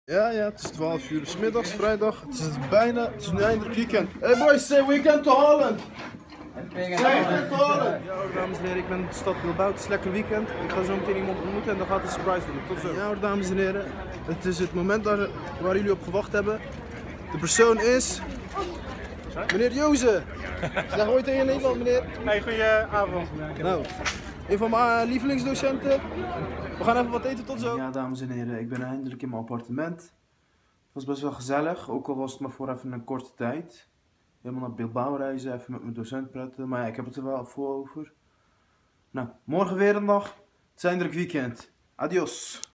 Ja, het is 12 uur 's middags, vrijdag. Het is nu eindelijk weekend. Hey boys, say weekend to Holland! Weekend to Holland! Ja hoor, dames en heren, ik ben in de stad Bilbao. Het is lekker weekend. Ik ga zo meteen iemand ontmoeten en dan gaat een surprise worden. Tot zo. Ja hoor, dames en heren. Het is het moment waar jullie op gewacht hebben. De persoon is... Meneer Joze! Zeg ooit tegen Nederland, meneer. Hey, goedenavond. Nou, een van mijn lievelingsdocenten. We gaan even wat eten, tot zo. Ja, dames en heren, ik ben eindelijk in mijn appartement. Het was best wel gezellig, ook al was het maar voor even een korte tijd. Helemaal naar Bilbao reizen, even met mijn docent praten. Maar ja, ik heb het er wel voor over. Nou, morgen weer een dag. Het is eindelijk weekend. Adios.